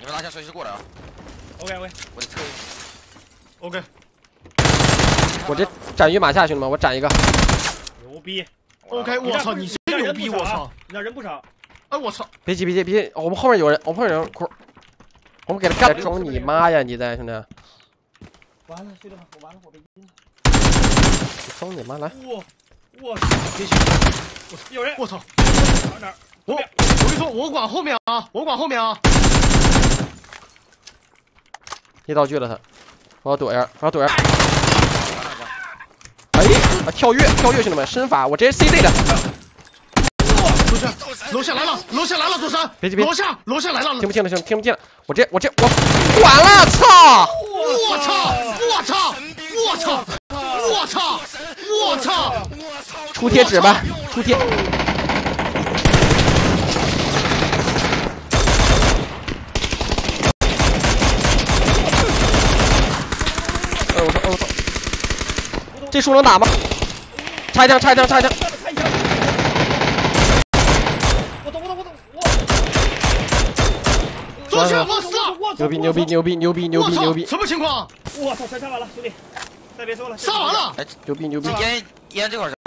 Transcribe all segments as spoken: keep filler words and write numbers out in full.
你们拿枪随时过来啊 ！OK OK， 我得撤。 OK， 我这斩鱼马下，兄弟们，我斩一个。 牛逼 ！OK， 我操，你真牛逼！我操， 你那人不少。 哎，我操！ 别急别急别急，我们后面有人，我们后面有人哭。我们给他干中你妈呀！你在兄弟。 完了，兄弟们，我完了，我被阴了。 中你妈来！ 我我别急， 有人！ 我操！ 哪儿？ 我我跟你说，我管后面啊，我管后面啊。 一道具了他，我要躲一下，我要躲一下。哎，啊跳跃跳跃，兄弟们，身法我直接 C 类的。 左山，楼下来了，楼下来了，左山， 别急别急， 楼下楼下来了， 听不见了兄弟，听不见了，我这我这我管了，操！ 我操！我操！我操！我操！我操！ 出贴纸吧，出贴。哎我操！哎我操！这树能打吗？插一枪！插一枪！插一枪！ 我懂我懂我懂我。 左山，我死了！ 牛逼牛逼牛逼牛逼牛逼牛逼！ 什么情况？ 我操，全杀完了，兄弟，再别说了， 杀完了！ 哎， 牛逼牛逼！ 烟烟这块是。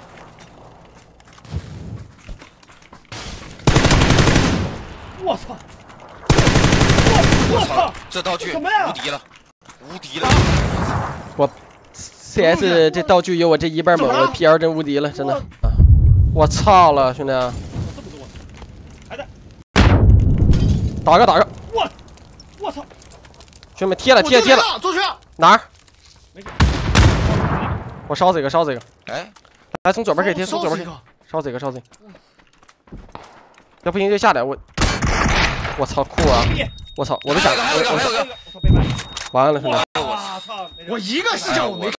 我操！我我操！ 这道具什么呀？ 无敌了，无敌了！ 我 C S 这道具有我这一半猛，我 P L 真无敌了，真的啊！我操了，兄弟！ 这么多，还在打个打个！ 我我操！ 兄弟们贴了贴了贴了！ 左山哪儿？ 没事。 我烧死一个烧死一个！ 哎， 来从左边可以贴，从左边可以烧死一个烧死一个！要不行就下来，我我操酷啊！我操，我都想还有个还有个还有个， 我操，被埋。 完了兄弟！ 我操！ 我一个视角我没。